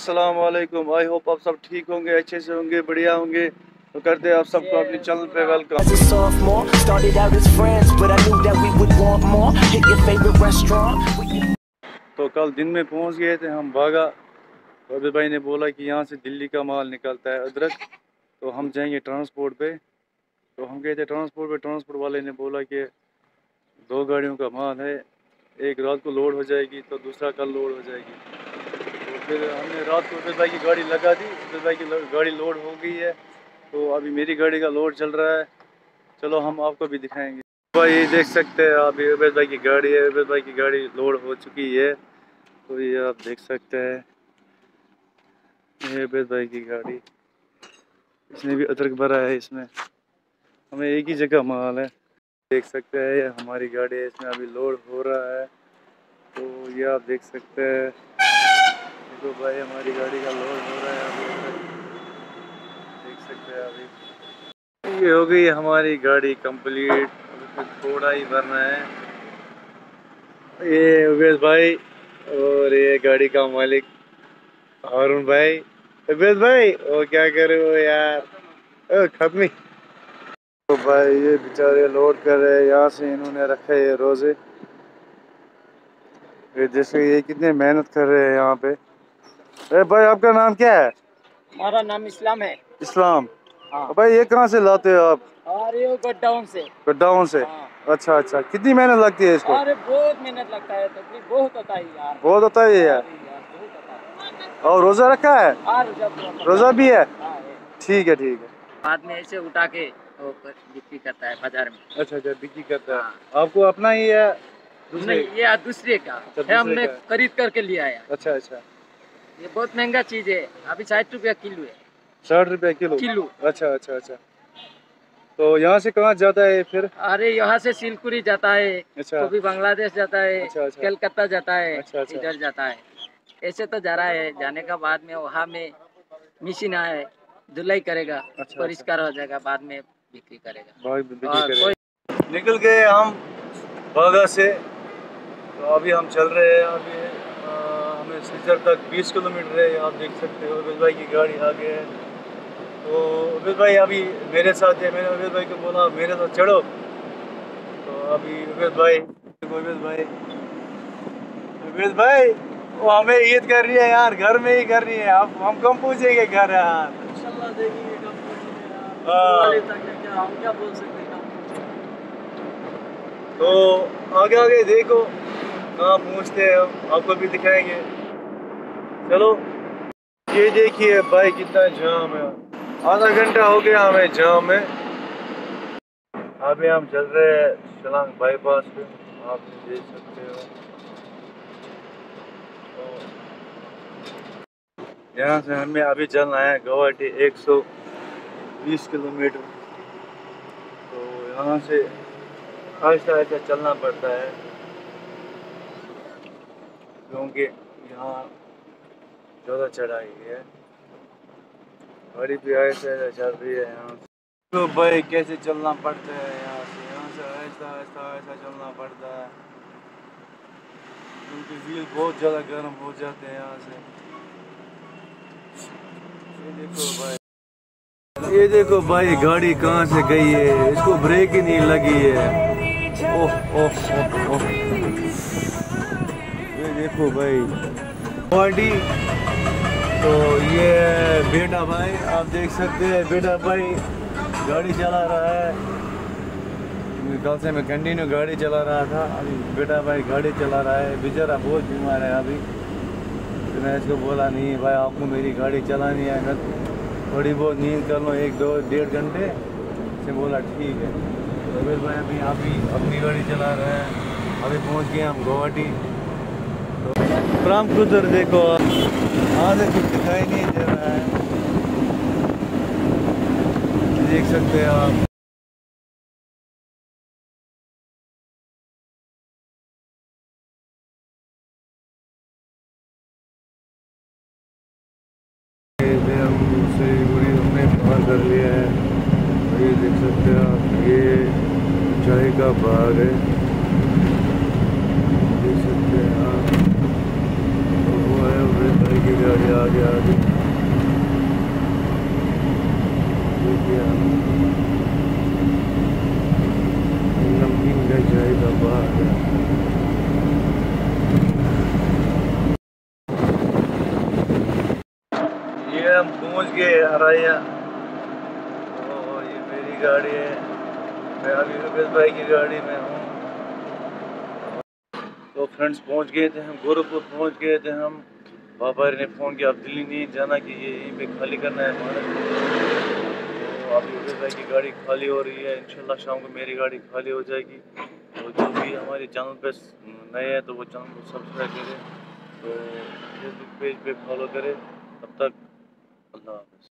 अस्सलाम वालेकुम। I hope आप सब ठीक होंगे, अच्छे से होंगे, बढ़िया होंगे। तो करते हैं आप सबको अपने चैनल पे वेलकम। तो कल दिन में पहुंच गए थे हम भागा। तो अभी भाई ने बोला कि यहाँ से दिल्ली का माल निकलता है अदरक, तो हम जाएंगे ट्रांसपोर्ट पे। तो हम गए थे ट्रांसपोर्ट पे, ट्रांसपोर्ट वाले ने बोला कि 2 गाड़ियों का माल है, एक रात को लोड हो जाएगी तो दूसरा कल लोड हो जाएगी। तो फिर हमने रात को उबेद भाई की गाड़ी लगा दी, उबेद भाई की गाड़ी लोड हो गई है। तो अभी मेरी गाड़ी का लोड चल रहा है, चलो हम आपको भी दिखाएंगे। भाई ये देख सकते हैं आप, ये उबेद भाई की गाड़ी है, उबेद भाई की गाड़ी लोड हो चुकी है। तो ये आप देख सकते हैं, ये उबेद भाई की गाड़ी, इसने भी अदरक भरा है। इसमें हमें एक ही जगह माल है, देख सकते हैं ये हमारी गाड़ी है, इसमें अभी लोड हो रहा है। तो ये आप देख सकते हैं, देखो भाई हमारी गाड़ी का लोड हो रहा है अभी, देख सकते हैं अभी ये हो गई हमारी गाड़ी कंप्लीट। अभी थोड़ा ही भरना है। ये उबेद भाई और ये गाड़ी का मालिक हारून भाई। उबेद भाई वो क्या कर रहे हो यार, ओ खत्म। तो भाई ये बेचारे लोड कर रहे हैं, यहाँ से इन्होंने रखा है ये रोजे। ये जैसे ये कितने मेहनत कर रहे हैं यहाँ पे। अरे भाई आपका नाम क्या है? हमारा नाम इस्लाम है। इस्लाम। हाँ। भाई ये कहाँ से लाते हो आप? अरे वो गड्डाउन से। गड्डाउन से। हाँ। अच्छा अच्छा, कितनी मेहनत लगती है इसको? अरे बहुत मेहनत लगता है, तकलीफ बहुत होता है यार। बहुत होता है यार। बहुत होता है। और रोजा रखा है? हाँ, रोजा भी है। हाँ, ठीक है ठीक है। बाद में ऐसे उठा के वो बिक्री करता है बाजार में। अच्छा अच्छा, बिक्री करता है। हाँ। आपको अपना ही है? नहीं, ये दूसरे का है, हमने खरीद करके लिया है। अच्छा अच्छा, ये बहुत महंगा चीज है, अभी 60 रुपया किलो है। 60 रुपया किलो? अच्छा अच्छा अच्छा। तो यहाँ से कहाँ जाता है फिर? अरे यहाँ से सिलकुरी जाता है। अच्छा। कभी बांग्लादेश जाता है। अच्छा अच्छा। कलकत्ता जाता है। अच्छा अच्छा। इधर जाता है, ऐसे तो जा रहा है। जाने का बाद में वहाँ में मशीन है, धुलाई करेगा। अच्छा, परिष्कार हो जाएगा, बाद में बिक्री करेगा। बिक्री करेगा। निकल गए हम बागा से, तो अभी हम चल रहे हैं। अभी हमें सीजर तक 20 किलोमीटर है, आप देख सकते हो। उबेद भाई की गाड़ी आगे है। तो उबेद भाई अभी मेरे साथ है, मैंने उबेद भाई को बोला मेरे साथ चढ़ो। तो अभी उबेद भाई वो हमें ईद कर रही है यार, घर में ही कर रही है। अब हम कम पूछेंगे घर यार, इंशाल्लाह देखेंगे कब हाँ। हम क्या बोल सकते हैं। तो आगे आगे देखो कहाँ पहुँचते हैं, आपको भी दिखाएंगे। चलो ये देखिए भाई कितना जाम है, आधा घंटा हो गया हमें जाम में। अभी हम चल रहे हैं शिलांग बाईपास पे, आप देख सकते हो। यहाँ से हमें अभी चलना है गुवाहाटी 120 किलोमीटर। तो यहाँ से आहिस्ता आहिस्ता चलना पड़ता है, क्योंकि यहाँ ज़्यादा चढ़ाई है। गाड़ी भी आहिस्ता आहिस्ता चल रही है यहाँ। तो भाई कैसे चलना पड़ता है यहाँ से आहिस्ता आहिस्ता आहिस्ता चलना पड़ता है, क्योंकि व्हील बहुत ज़्यादा गर्म हो जाते हैं यहाँ से। ये देखो भाई गाड़ी कहाँ से गई है, इसको ब्रेक ही नहीं लगी है। ओह ओह ओह ओह, ये देखो भाई गाड़ी। तो ये बेटा भाई, आप देख सकते हैं बेटा भाई गाड़ी चला रहा है। कल से मैं कंटिन्यू गाड़ी चला रहा था, अभी बेटा भाई गाड़ी चला रहा है। बेचारा बहुत बीमार है अभी। तो मैं इसको बोला नहीं भाई आपको मेरी गाड़ी चलानी है, मैं थोड़ी बहुत नींद कर लो 1-2-1.5 घंटे से। बोला ठीक है। तो फिर भाई अभी अपनी गाड़ी चला रहे हैं। अभी पहुंच गए हम गुवाहाटी। तो फ्राम उधर देखो, आगे कुछ दिखाई नहीं दे रहा है, देख सकते हैं आप। हमने पार कर लिया है, ये देख सकते हैं आप। ये ऊंचाई का भाग है, देख सकते हैं आप। तो वो है उबेद भाई की की गाड़ी आगे आगे देखिए नमकीन का जाएगा बाहर। ये हम पहुंच गए हराया। और ये मेरी गाड़ी है, मैं अभी रुपेश भाई की गाड़ी में हूँ। तो फ्रेंड्स पहुंच गए थे हम, गोरखपुर पहुंच गए थे हम। पापा ने फ़ोन किया अब दिल्ली नहीं जाना कि ये यहीं पे खाली करना है हमारे। तो अभी रुपेश भाई की गाड़ी खाली हो रही है, इंशाल्लाह शाम को मेरी गाड़ी खाली हो जाएगी। तो जो भी हमारे चैनल पे नए हैं तो वो चैनल को सब्सक्राइब करें, तो फेसबुक पेज पे फॉलो करें। तब तक अल्लाह हाफ़िज़।